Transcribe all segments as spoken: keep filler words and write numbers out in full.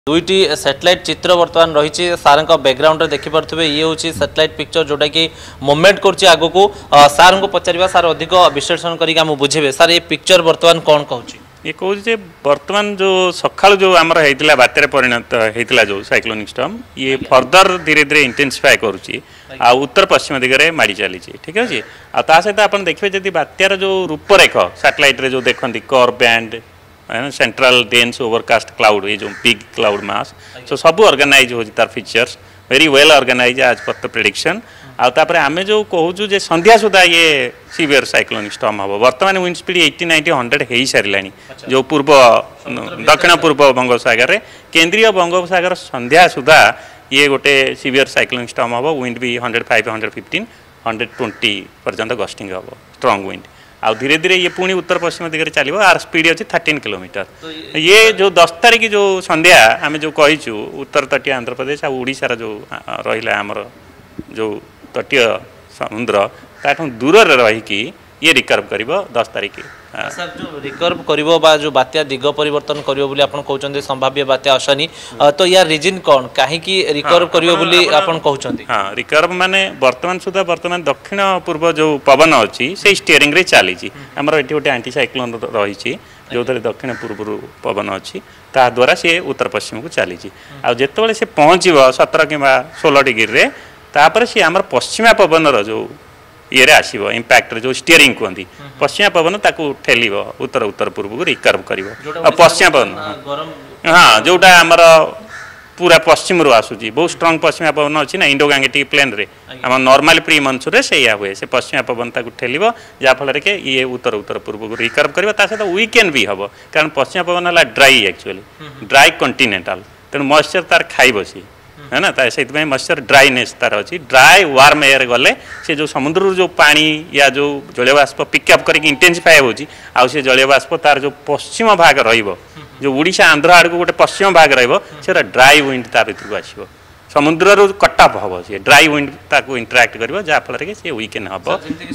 दुईटी satellite चित्र बर्तमान रही सार बैकग्राउंड देखिपे ये हूँ सैटेलाइट पिक्चर जोटा कि मूवमेंट कर आग को सार को पचार सार अधिक विश्लेषण करके बुझे सार ये पिक्चर बर्तमान कौन कहूँ ये कहूँ बर्तमान जो सकाल जो आमर होता बात्यार परिणत होता जो साइक्लोनिक स्टॉर्म ये फर्दर धीरे धीरे इंटेंसिफाई करुच्ची आ उत्तर पश्चिम दिगरे माड़ी चली ठीक अच्छे आ सहित आप देखिए जब बात्यार जो रूपरेख सैटेलाइट जो देखते कर band central dense overcast cloud ये जो बिग क्लाउड मास सो सब ऑर्गेनाइज हो तार फीचर्स वेरी वेल ऑर्गेनाइज आज पर द प्रेडिक्शन आउे आम जो कहूँ जे संध्या सुधा ये सीवियर साइक्लोनिक स्टॉर्म हम बर्तमान wind speed eighty ninety hundred हो सारा जो पूर्व दक्षिण पूर्व बंगोपसागर केंद्रीय बंगोपसागर संध्या सुधा ये गोटे सीवियर साइक्लोनिक स्टॉर्म हम विंड भी hundred five hundred fifteen hundred twenty पर्यंत गस्टिंग हम स्ट्रॉन्ग विंड आ धीरे धीरे ये पुणी उत्तर पश्चिम दिगरे चलो आर स्पीड अच्छी थर्टीन किलोमीटर ये जो दस तारीख जो संध्या आम जो कहीचु उत्तर तटीय आंध्र प्रदेश आशार जो रहा आमर जो तटीय समुद्र ताठू दूर रहीकि ये रिकर्व कर दस तारीख सर जो रिकर्व कर जो बात्या दिग परिवर्तन कर कहते संभाव्य बात्या आसनी तो यार रिजन कौन कहीं रिकर्व कर हाँ रिकर्व माने वर्तमान सुधा वर्तमान दक्षिण पूर्व जो पवन अच्छी से स्टीयरिंग रे चली आमर ये गोटे एंटी साइक्लोन रही जो थे दक्षिण पूर्व पवन अच्छी ता द्वारा सी उत्तर पश्चिम को चली आते से पहुँच सतर कि षोल डिग्री तापर सी आमर पश्चिमा पवन जो ये आसो इंपैक्ट जो स्टीयरिंग कहती पश्चिमा पवन ताकू ठेल उत्तर उत्तर पूर्व को रिकर्व कर पश्चिमा पवन हाँ जोटा आमर पूरा पश्चिम रू आसूँ बहुत स्ट्रॉन्ग पश्चिमा पवन अच्छी ना इंडो गैंगेटिक प्लेन रे आम नॉर्मल प्री मनसून से हुए से पश्चिमा पवन ताकू ठेल जहाँफल के ये उत्तर उत्तर पूर्व को रिकर्व कर सहित वीकेंड भी हम कारण पश्चिमा पवन है ड्राई एक्चुअली ड्राई कंटिनेंटाल तेणु मॉइस्चर तार खाई बसी है ना से मॉइस्चर ड्राइनेस तार अच्छी ड्राई वार्म एयर गले से जो समुद्र जो पानी या जो जलीय बाष्प पिकअप करके इंटेंसिफाई हो जलीय बाष्प तार जो पश्चिम भाग रो ओडिशा आंध्र आड़ को गोटे पश्चिम भाग रो ड्राई विंड ता भर आसो समुद्र रू कटअप हम सी ड्राई विंड ताको इंटराक्ट कर जहाँफल के सी वीकेंड हम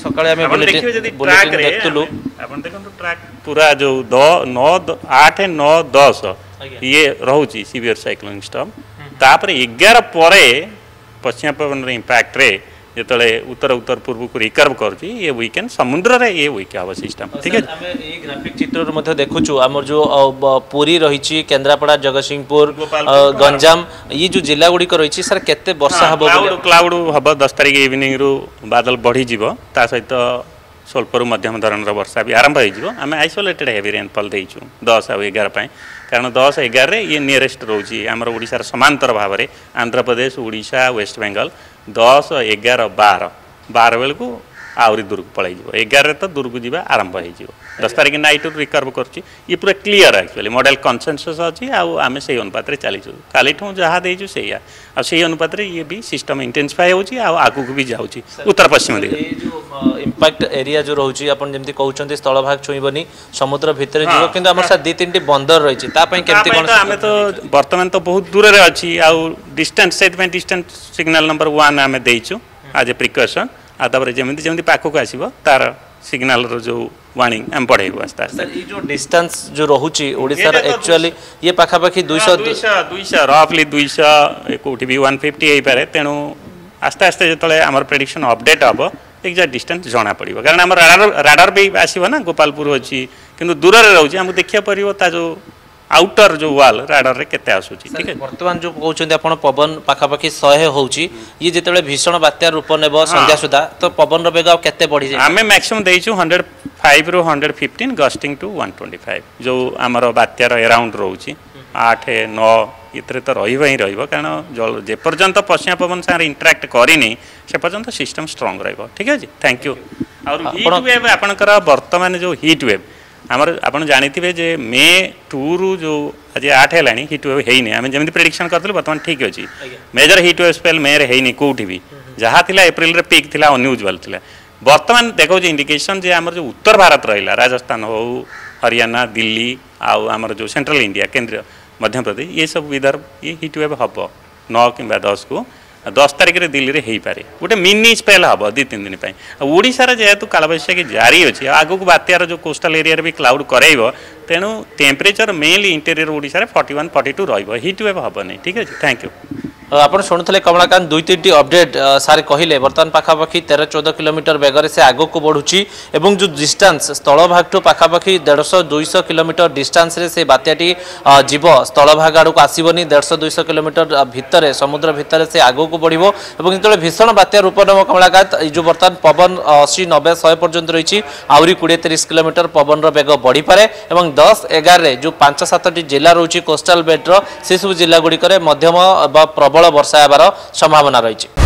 ट्रैक पूरा जो नौ आठ नौ दस ये रोचे सीवियर साइक्लोनिक स्टॉर्म तापर एगार पर पश्चिम पवन इंपैक्ट रे जो उत्तर उत्तर पूर्व को रिकर्व कर ये वीकेंड समुद्र रे ये वीक हम सिस्टम ठीक है ग्राफिक चित्र देखु आम जो पुरी रही केन्द्रापड़ा जगतसिंहपुर गंजाम ये जो जिला गुड़िक रही सर केते वर्षा हम क्लाउड क्लाउड हम दस तारीख इवनिंग रू बादल बढ़ी सहित स्वल्प मध्यम धरण वर्षा भी आरंभ होम आइसोलेटेड हेवी रेनफॉल देचु दस आउ एगार कारण दस एगार ये नियरेस्ट रोचे आमर ओडिशार समांतर भाव में आंध्र प्रदेश ओडिशा वेस्ट बेंगल दस एगार बार बार बेलू आहरी दूर को पलैज एगार तो दूर को जावा आरंभ हो दस तारीख नाइट रिकर्व कर पूरा क्लीयर एक्चुअली मॉडल कनसेंसस अच्छी आम से अनुपात चलीचु काली जहाँ देचु से से अनुपात ये भी सिस्टम इंटेंसिफाई होगी आगू भी जाऊँगी उत्तर पश्चिम दिग इंपैक्ट एरिया जो रोचे आप जमी कहते स्थल भाग छुईबनी समुद्र भितर जीव कि आम दी तीन बंदर रही आम तो बर्तमान तो बहुत दूर में अच्छी आउ डिस्टेंस से डिस्टेंस सिग्नल नंबर वन आम देचु आज ए प्रिकसन आपर जमी जमी पाखक आसो तार सिग्नल जो वार्निंग आम पढ़ेबू आस्ते आस्ते ये जो डिस्टेंस जो रोचे ओडिशा एक्चुअली ये पाखापाखि दुईश दुईश रफली दुईश कौटी भी वन फिफ्टी हो पाए तेणु आस्ते आस्ते जो आम प्रेडिक्शन अपडेट हम एक्जाक्ट डिस्टेंस जना पड़ो कारण आम राडार राडार भी आसो ना गोपालपुर अच्छी कि दूर में रोचे आमको देखा पड़ो जो आउटर जो वाल राडार रे केते आसुची ठीक है वर्तमान जो कहउछन्ते आपण पवन पाखापाखि सौ होउची ये जेतेबेले भीषण बात्या रूप नेबो संध्या सुधा तो पवन रो बेग केते बढ़ी जाय आमे मैक्सिमम देइछु वन हंड्रेड फाइव रो one hundred fifteen gusting to one twenty five जो आमर बात्या रो अराउंड रहउची आठ नौ इतरे तो रहिबा ही रहिबो कारण जे पर्यंत पश्चिम पवन सारे इंटरैक्ट करिनी से पर्यंत सिस्टम स्ट्रांग रहइबो ठीक है जी थैंक यू और हीट वेव आपनकर वर्तमान जो हीट वेव आमर आप जानी जे मे टू रु जो आज आठ है हिट वेव है आम जमी प्रेडिक्शन करते बर्तमान ठीक अच्छे मेजर हिट वेव स्पेल मे रे कौटी भी जहाँ थी एप्रिल रे पीक थी अनयूजुआल थी बर्तमान देखो इंडिकेशन जे आमर जो उत्तर भारत रहा राजस्थान हो हरियाणा दिल्ली आमर जो सेंट्रल इंडिया केंद्रीय मध्य प्रदेश ये सब विदर्भ ये हिट वेव हम नौ कि दस को दस तारिख में दिल्ली में हो पारे गोटे मिनी स्पेल हम दी तीन दिन ओडार जेहेतु कालबैशाखी जारी अच्छी आगक बात्यार जो कोस्टाल एरिया भी क्लाउड कराइब तेणु टेम्परेचर मेनली इंटेरियर ओडिशा रे forty one forty two heat wave हेनी ठीक अच्छे थैंक यू आप शुणुले कमलाकांत दुई तीन टी अपडेट सारे कहले बर्तमान पाखापाखि तेरह चौदह किलोमीटर बेगर से आग को बढ़ुची एवं जो डिस्टेंस स्थल भाग ठू पाखापाखि देढ़श दुईश किलोमीटर डिस्टेंस रे से बात्याटी जीव स्थल भाग आड़ को आसबनी देढ़श दुईश किलोमीटर भितर समुद्र भितर से आग को बढ़ो और जो भीषण बात्या रूप नब कमलाकांत जो बर्तमान पवन अशी नबे शहे पर्यंत रही आहरी कोड़े तीस किलोमीटर पवन बेग बढ़ी पारे और दस एगार जो पांच सात जिला रही कोस्टाल बेल्टर से सब जिला गुड़िक मध्यम प्रबल वर्षा हेबार संभावना रही।